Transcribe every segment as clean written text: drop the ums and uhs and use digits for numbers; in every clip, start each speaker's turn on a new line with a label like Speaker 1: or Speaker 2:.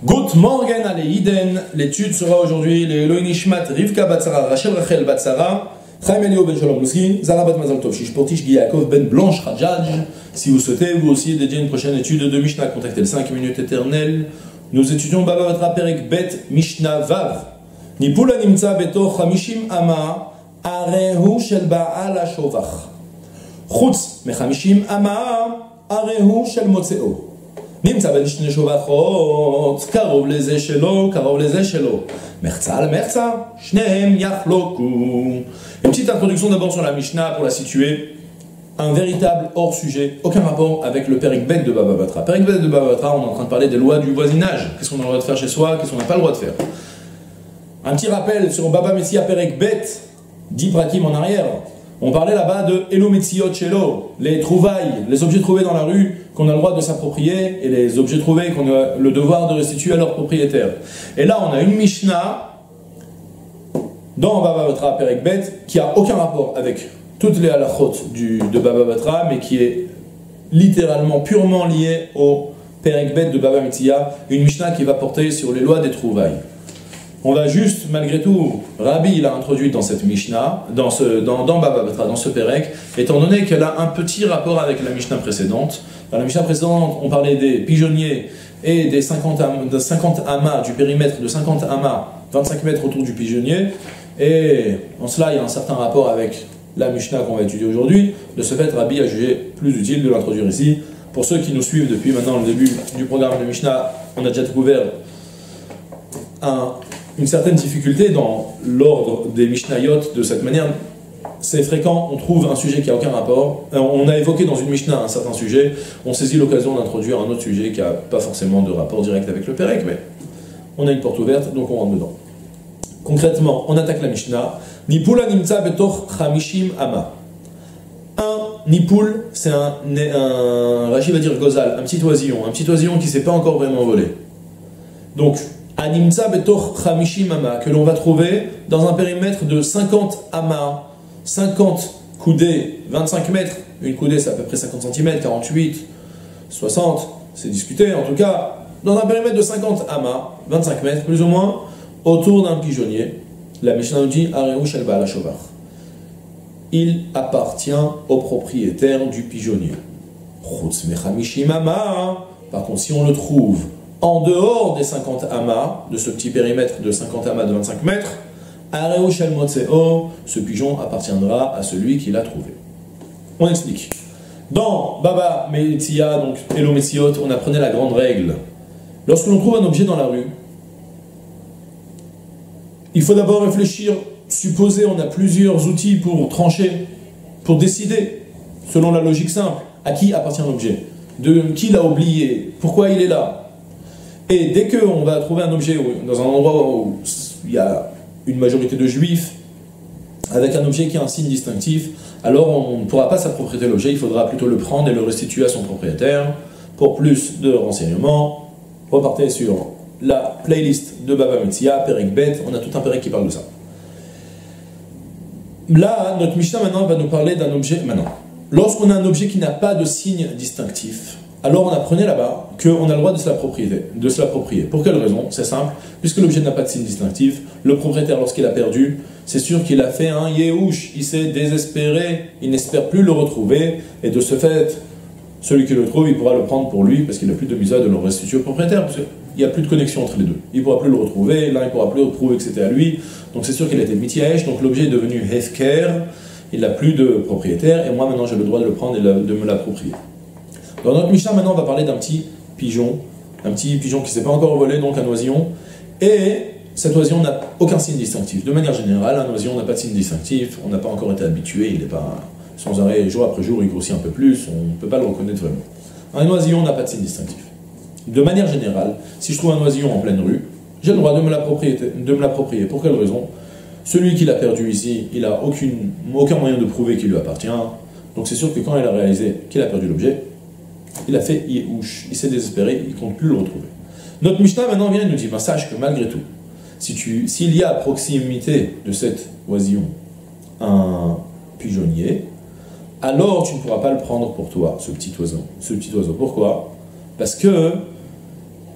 Speaker 1: Good morgen alle Iden. L'étude sera aujourd'hui les Elohim Nishmat Rivka Batsara, Rachel Rachel Batsara, Chaim Elio Ben Shalom Luski, Zara Bat Mazal Tov, Shish Portish Giyakov Ben Blanche Rajaj. Si vous souhaitez vous aussi dédier une prochaine étude de Mishnah, contactez le 5 minutes éternelles. Nous étudions Baba Batra Perek Bet Mishnah Vav. Nipula Nimtza Betoch Hamishim Ama Arehu Shel Baal HaShovach. Chutz Mechamishim Ama Arehu Shel Motzeo. נמצא בין שני שובחות, קרוב לזה שלו, קרוב לזה שלו. מחצה למחצה, שניהם יחלוקו. Une petite introduction d'abord sur la Mishnah pour la situer. Un véritable hors-sujet, aucun rapport avec le Perek Bet de Baba Batra. Perek Bet de Baba Batra, on est en train de parler des lois du voisinage. Qu'est-ce qu'on a le droit de faire chez soi, qu'est-ce qu'on n'a pas le droit de faire. Un petit rappel sur Baba Metsia Perek Bet, 10 prakim en arrière. On parlait là-bas de Elo Metziot Shelo, les trouvailles, les objets trouvés dans la rue qu'on a le droit de s'approprier et les objets trouvés qu'on a le devoir de restituer à leur propriétaire. Et là, on a une Mishnah dans Baba Batra Perek Bet qui a aucun rapport avec toutes les halachot de Baba Batra, mais qui est littéralement, purement liée au Perek Bet de Baba Metsia, une Mishnah qui va porter sur les lois des trouvailles. On va juste, malgré tout, Rabbi l'a introduit dans cette Mishnah, dans Baba Batra, dans ce Perek, étant donné qu'elle a un petit rapport avec la Mishnah précédente. Dans la Mishnah précédente, on parlait des pigeonniers et des 50 amas, du périmètre de 50 amas, 25 mètres autour du pigeonnier, et en cela, il y a un certain rapport avec la Mishnah qu'on va étudier aujourd'hui. De ce fait, Rabbi a jugé plus utile de l'introduire ici. Pour ceux qui nous suivent depuis maintenant le début du programme de Mishnah, on a déjà découvert une certaine difficulté dans l'ordre des Mishnayot. De cette manière, c'est fréquent, on trouve un sujet qui n'a aucun rapport. On a évoqué dans une Mishnah un certain sujet, on saisit l'occasion d'introduire un autre sujet qui n'a pas forcément de rapport direct avec le Perek, mais on a une porte ouverte, donc on rentre dedans. Concrètement, on attaque la Mishnah. Nipula nimtza betoch chamishim ama. Un nipoul, c'est Rashi va dire gozal, un petit oisillon qui ne s'est pas encore vraiment volé. Donc, Animtza betoch chamishim ama, que l'on va trouver dans un périmètre de 50 amas, 50 coudées, 25 mètres. Une coudée, c'est à peu près 50 cm, 48, 60, c'est discuté. En tout cas, dans un périmètre de 50 amas, 25 mètres plus ou moins, autour d'un pigeonnier, la Mishnah nous dit Areu shel Baal HaShovach. Il appartient au propriétaire du pigeonnier. Chutz mechamishim ama. Par contre, si on le trouve en dehors des 50 amas, de ce petit périmètre de 50 amas de 25 mètres, Areu shel Motzeo, ce pigeon appartiendra à celui qui l'a trouvé. On explique. Dans Baba Metsia, donc Elo Metziot, on apprenait la grande règle. Lorsque l'on trouve un objet dans la rue, il faut d'abord réfléchir, supposer on a plusieurs outils pour trancher, pour décider, selon la logique simple, à qui appartient l'objet, de qui l'a oublié, pourquoi il est là. Et dès qu'on va trouver un objet dans un endroit où il y a une majorité de juifs, avec un objet qui a un signe distinctif, alors on ne pourra pas s'approprier l'objet, il faudra plutôt le prendre et le restituer à son propriétaire. Pour plus de renseignements, repartez sur la playlist de Baba Metsia, Perek Bet, on a tout un Perek qui parle de ça. Là, notre Mishnah maintenant va nous parler d'un objet. Maintenant, lorsqu'on a un objet qui n'a pas de signe distinctif, alors on apprenait là-bas qu'on a le droit de se l'approprier. Pour quelle raison? C'est simple, puisque l'objet n'a pas de signe distinctif, le propriétaire, lorsqu'il a perdu, c'est sûr qu'il a fait un yéhouch, il s'est désespéré, il n'espère plus le retrouver, et de ce fait, celui qui le trouve, il pourra le prendre pour lui, parce qu'il n'a plus de misa de le restituer au propriétaire, parce qu'il n'y a plus de connexion entre les deux. Il ne pourra plus le retrouver, l'un il ne pourra plus prouver que c'était à lui, donc c'est sûr qu'il a été mityaesh, donc l'objet est devenu hefker, il n'a plus de propriétaire, et moi maintenant j'ai le droit de le prendre et de me l'approprier. Dans notre Mishnah, maintenant, on va parler d'un petit pigeon qui ne s'est pas encore volé, donc un oisillon, et cet oisillon n'a aucun signe distinctif. De manière générale, un oisillon n'a pas de signe distinctif, on n'a pas encore été habitué, il n'est pas sans arrêt, jour après jour, il grossit un peu plus, on ne peut pas le reconnaître vraiment. Un oisillon n'a pas de signe distinctif. De manière générale, si je trouve un oisillon en pleine rue, j'ai le droit de me l'approprier. Pour quelle raison? Celui qui l'a perdu ici, il n'a aucun moyen de prouver qu'il lui appartient, donc c'est sûr que quand il a réalisé qu'il a perdu l'objet, il a fait yéhouch, il s'est désespéré, il ne compte plus le retrouver. Notre Mishnah maintenant vient et nous dit, sache que malgré tout, s'il y a à proximité de cet oisillon un pigeonnier, alors tu ne pourras pas le prendre pour toi, ce petit oiseau. Pourquoi? Parce que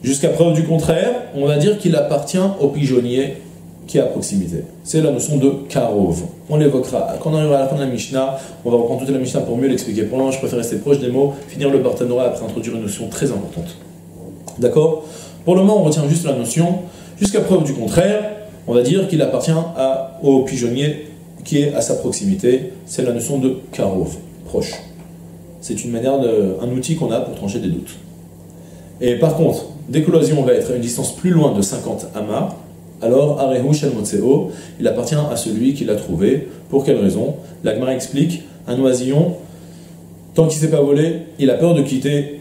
Speaker 1: Jusqu'à preuve du contraire, on va dire qu'il appartient au pigeonnier qui est à proximité. C'est la notion de karov. On l'évoquera. Quand on arrivera à la fin de la Mishnah, on va reprendre toute la Mishnah pour mieux l'expliquer. Pour le moment, je préfère rester proche des mots, finir le Bartanora après introduire une notion très importante. D'accord? Pour le moment, on retient juste la notion. Jusqu'à preuve du contraire, on va dire qu'il appartient au pigeonnier qui est à sa proximité. C'est la notion de karov, proche. C'est une manière, un outil qu'on a pour trancher des doutes. Et par contre, dès que l'oisillon va être à une distance plus loin de 50 amas, alors Arehu Shel Motseo, il appartient à celui qui l'a trouvé. Pour quelle raison? La Gemara explique, un oisillon, tant qu'il ne s'est pas volé, il a peur de quitter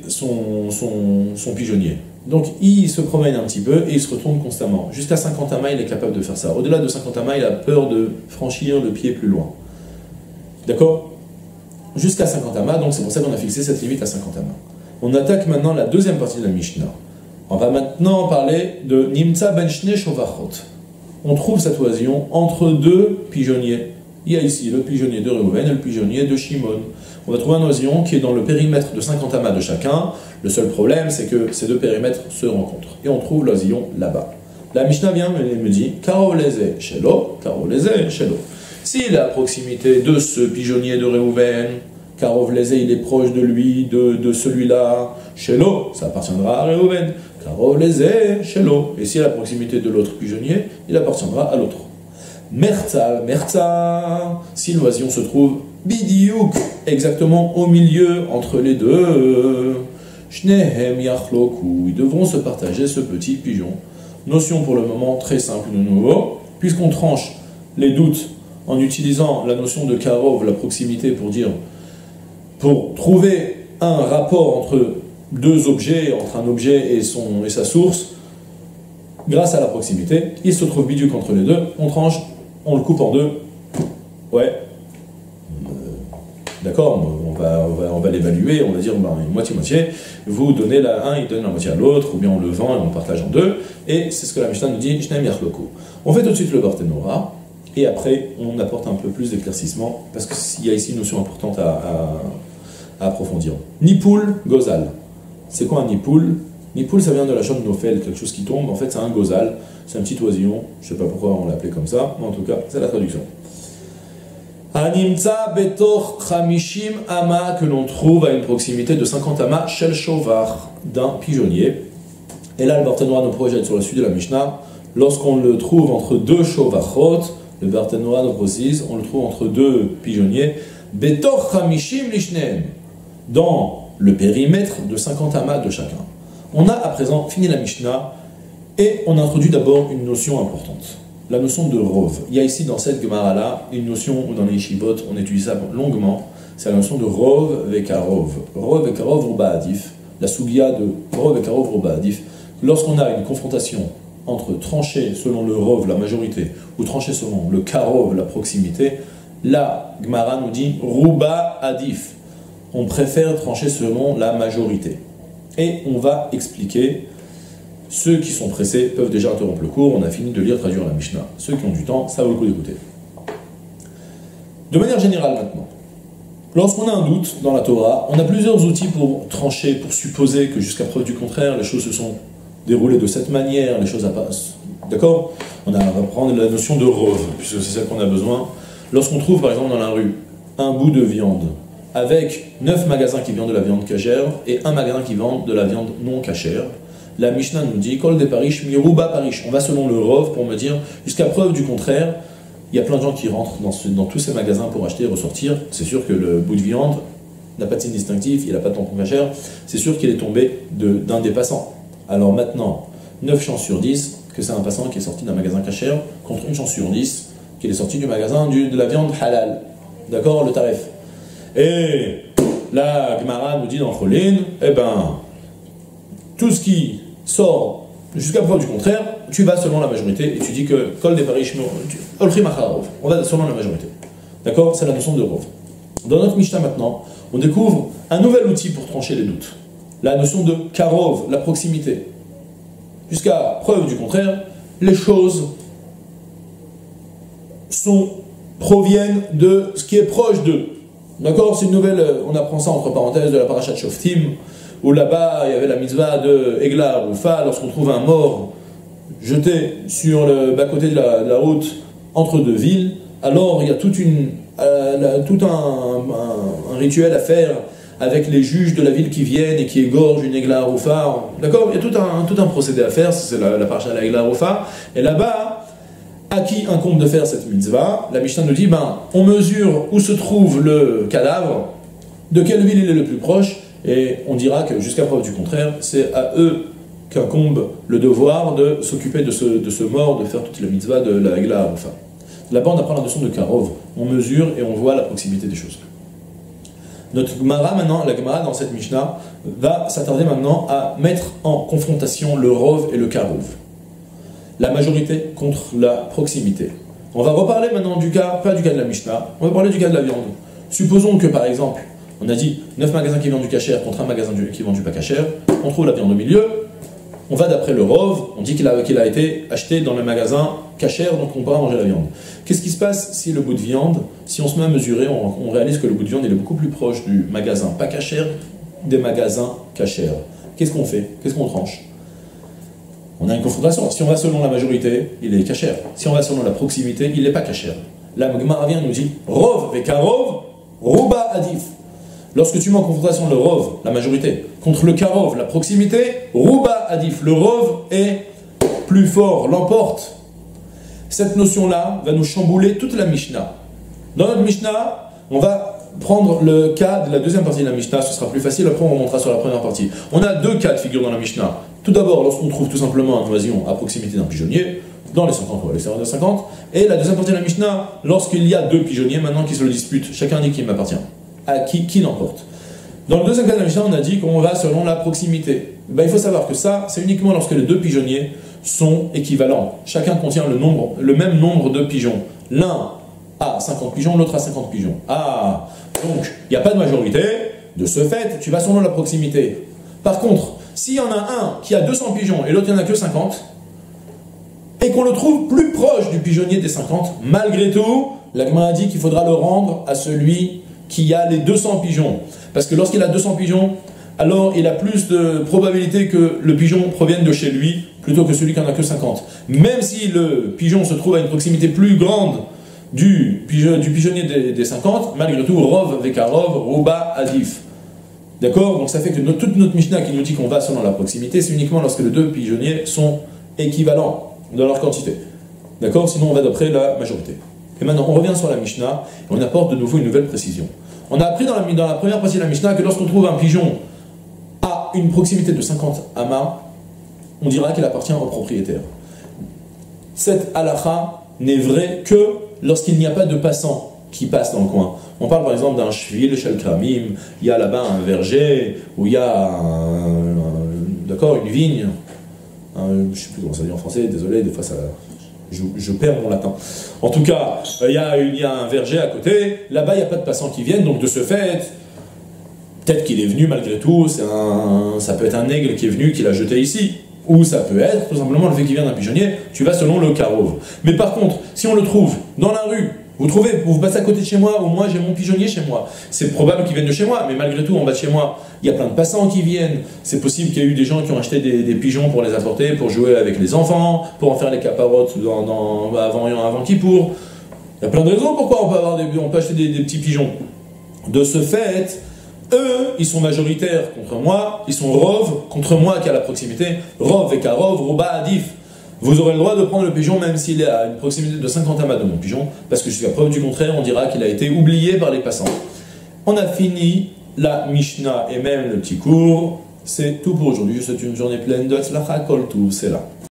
Speaker 1: son pigeonnier. Donc il se promène un petit peu et il se retourne constamment. Jusqu'à 50 amas, il est capable de faire ça. Au-delà de 50 amas, il a peur de franchir le pied plus loin. D'accord? Jusqu'à 50 amas, donc c'est pour ça qu'on a fixé cette limite à 50 amas. On attaque maintenant la deuxième partie de la Mishnah. On va maintenant parler de Nimtza ben Shne Shovachot. On trouve cet oisillon entre deux pigeonniers. Il y a ici le pigeonnier de Reuven et le pigeonnier de Shimon. On va trouver un oisillon qui est dans le périmètre de 50 amas de chacun. Le seul problème, c'est que ces deux périmètres se rencontrent. Et on trouve l'oisillon là-bas. La Mishnah vient et me dit Karo leze shelo, Karo leze shelo. S'il est à proximité de ce pigeonnier de Reuven, Karov leze, il est proche de lui, de celui-là, shelo, ça appartiendra à Reuven. Karov leze shelo. Et s'il est à proximité de l'autre pigeonnier, il appartiendra à l'autre. Merza, merza, si l'oisillon se trouve bidiouk, exactement au milieu entre les deux, shnehem yachloku, ils devront se partager ce petit pigeon. Notion pour le moment très simple de nouveau, puisqu'on tranche les doutes en utilisant la notion de karov, la proximité, pour trouver un rapport entre deux objets, entre un objet et sa source, grâce à la proximité, il se trouve bidiouk entre les deux, on tranche, on le coupe en deux. Ouais. D'accord, on va l'évaluer, on va dire moitié-moitié. Vous donnez un, il donne la moitié à l'autre, ou bien on le vend et on partage en deux. Et c'est ce que la Mishnah nous dit, Shneim Yachloku. On fait tout de suite le Bartanora, et après on apporte un peu plus d'éclaircissement, parce qu'il y a ici une notion importante à approfondir. Nipoul, Gozal. C'est quoi un Nipoul? Nipoul, ça vient de la chambre Nofel, quelque chose qui tombe. En fait, c'est un Gozal, c'est un petit oisillon. Je ne sais pas pourquoi on l'a appelé comme ça, mais en tout cas, c'est la traduction. Animtza betor chamishim ama, que l'on trouve à une proximité de 50 amas, shel shovar, d'un pigeonnier. Et là, le Bartanora nous projette sur la suite de la Mishnah. Lorsqu'on le trouve entre deux shovachot, le Bartanora nous précise, on le trouve entre deux pigeonniers, betor chamishim lishneem, dans le périmètre de 50 amas de chacun. On a à présent fini la Mishnah et on introduit d'abord une notion importante, la notion de rov. Il y a ici dans cette Gemara-là une notion où dans les Yeshivot on étudie ça longuement, c'est la notion de rov vekarov. Rov vekarov ruba adif, la sugia de rov vekarov ruba adif. Lorsqu'on a une confrontation entre trancher selon le rov, la majorité, ou trancher selon le karov, la proximité, la Gemara nous dit ruba adif. On préfère trancher selon la majorité. Et on va expliquer, ceux qui sont pressés peuvent déjà interrompre le cours, on a fini de lire, traduire la Mishnah. Ceux qui ont du temps, ça vaut le coup d'écouter. De manière générale maintenant, lorsqu'on a un doute dans la Torah, on a plusieurs outils pour trancher, pour supposer que jusqu'à preuve du contraire, les choses se sont déroulées de cette manière, les choses passent. D'accord? On va prendre la notion de rov, puisque c'est celle qu'on a besoin. Lorsqu'on trouve par exemple dans la rue un bout de viande, avec 9 magasins qui vendent de la viande cachère et un magasin qui vend de la viande non cachère, la Mishnah nous dit Kol de Parish, Miruba Parish. On va selon le Rov pour me dire, jusqu'à preuve du contraire, il y a plein de gens qui rentrent dans tous ces magasins pour acheter et ressortir. C'est sûr que le bout de viande n'a pas de signe distinctif, il n'a pas de tampon cachère, c'est sûr qu'il est tombé d'un des passants. Alors maintenant, 9 chances sur 10 que c'est un passant qui est sorti d'un magasin cachère, contre une chance sur 10 qu'il est sorti du magasin de la viande halal. D'accord, le tarif. Et la Gemara nous dit dans Cholin, tout ce qui sort jusqu'à preuve du contraire, tu vas selon la majorité et tu dis que Kol des Parish, on va selon la majorité. D'accord? C'est la notion de Rov. Dans notre Mishnah maintenant, on découvre un nouvel outil pour trancher les doutes. La notion de Karov, la proximité. Jusqu'à preuve du contraire, les choses proviennent de ce qui est proche d'eux. D'accord? C'est une nouvelle, on apprend ça entre parenthèses de la parashat Shoftim, où là-bas il y avait la mitzvah de Egla Roufa, lorsqu'on trouve un mort jeté sur le bas-côté de la route entre deux villes, alors il y a tout un rituel à faire avec les juges de la ville qui viennent et qui égorgent une Egla Roufa. D'accord? Il y a tout un procédé à faire, c'est la parasha de la Egla Roufa. Et là-bas, à qui incombe de faire cette mitzvah? La Mishnah nous dit, on mesure où se trouve le cadavre, de quelle ville il est le plus proche, et on dira que jusqu'à preuve du contraire, c'est à eux qu'incombe le devoir de s'occuper de ce mort, de faire toute la mitzvah de la Egla Roufa. Là-bas, on apprend la notion de karov. On mesure et on voit la proximité des choses. Notre Gemara maintenant, la Gemara dans cette Mishnah, va s'attarder maintenant à mettre en confrontation le rov et le karov. La majorité contre la proximité. On va reparler maintenant du cas, pas du cas de la Mishnah, on va parler du cas de la viande. Supposons que par exemple, on a dit 9 magasins qui vendent du kasher contre un magasin qui vend du pas kasher, on trouve la viande au milieu, on va d'après le rov, on dit qu'il a été acheté dans le magasin kasher, donc on pourra manger la viande. Qu'est-ce qui se passe si le bout de viande, si on se met à mesurer, on réalise que le bout de viande il est beaucoup plus proche du magasin pas kasher des magasins kasher. Qu'est-ce qu'on fait? Qu'est-ce qu'on tranche? On a une confrontation. Si on va selon la majorité, il est kasher. Si on va selon la proximité, il n'est pas kasher. La Gemara vient nous dit rov et karov, ruba adif. Lorsque tu mets en confrontation le rov, la majorité, contre le karov, la proximité, ruba adif, le rov est plus fort, l'emporte. Cette notion-là va nous chambouler toute la Mishnah. Dans notre Mishnah, on va prendre le cas de la deuxième partie de la Mishnah, ce sera plus facile, après on remontera sur la première partie. On a deux cas de figure dans la Mishnah. Tout d'abord, lorsqu'on trouve tout simplement un oisillon à proximité d'un pigeonnier, dans les 50 ou à l'extérieur des 50, et la deuxième partie de la Mishnah, lorsqu'il y a deux pigeonniers maintenant qui se le disputent, chacun dit qui m'appartient, à qui l'emporte. Dans le deuxième cas de la Mishnah, on a dit qu'on va selon la proximité. Il faut savoir que ça, c'est uniquement lorsque les deux pigeonniers sont équivalents. Chacun contient le même nombre de pigeons. L'un a 50 pigeons, l'autre a 50 pigeons. Ah, donc il n'y a pas de majorité. De ce fait, tu vas selon la proximité. Par contre, s'il y en a un qui a 200 pigeons et l'autre il n'y en a que 50, et qu'on le trouve plus proche du pigeonnier des 50, malgré tout, la Gemara dit qu'il faudra le rendre à celui qui a les 200 pigeons. Parce que lorsqu'il a 200 pigeons, alors il a plus de probabilité que le pigeon provienne de chez lui plutôt que celui qui n'en a que 50. Même si le pigeon se trouve à une proximité plus grande du pigeonnier des 50, malgré tout, rov vekarov, ruba adif. D'accord? Donc ça fait que toute notre Mishnah qui nous dit qu'on va selon la proximité, c'est uniquement lorsque les deux pigeonniers sont équivalents dans leur quantité. D'accord? Sinon on va d'après la majorité. Et maintenant on revient sur la Mishnah et on apporte de nouveau une nouvelle précision. On a appris dans la première partie de la Mishnah que lorsqu'on trouve un pigeon à une proximité de 50 amas, on dira qu'il appartient au propriétaire. Cette halakha n'est vraie que lorsqu'il n'y a pas de passants qui passent dans le coin. On parle par exemple d'un shvil, shel kramim, il y a là-bas un verger, où il y a une vigne, je ne sais plus comment ça dit en français, désolé, des fois je perds mon latin. En tout cas, il y a un verger à côté, là-bas il n'y a pas de passants qui viennent, donc de ce fait, peut-être qu'il est venu malgré tout, ça peut être un aigle qui est venu, qui l'a jeté ici. Ou ça peut être tout simplement le fait qu'il vient d'un pigeonnier, tu vas selon le karov. Mais par contre, si on le trouve dans la rue, vous passez à côté de chez moi, ou moi j'ai mon pigeonnier chez moi, c'est probable qu'il vienne de chez moi, mais malgré tout en bas de chez moi, il y a plein de passants qui viennent, c'est possible qu'il y ait eu des gens qui ont acheté des pigeons pour les apporter, pour jouer avec les enfants, pour en faire les caparottes avant Kippour. Il y a plein de raisons pourquoi on peut acheter des petits pigeons. De ce fait, eux, ils sont majoritaires contre moi, ils sont rov contre moi qui est à la proximité, rov et karov, ruba adif. Vous aurez le droit de prendre le pigeon même s'il est à une proximité de 50 amas de mon pigeon, parce que jusqu'à preuve du contraire, on dira qu'il a été oublié par les passants. On a fini la Mishnah et même le petit cours. C'est tout pour aujourd'hui. Je vous souhaite une journée pleine de tzlacha kol tuv, c'est là.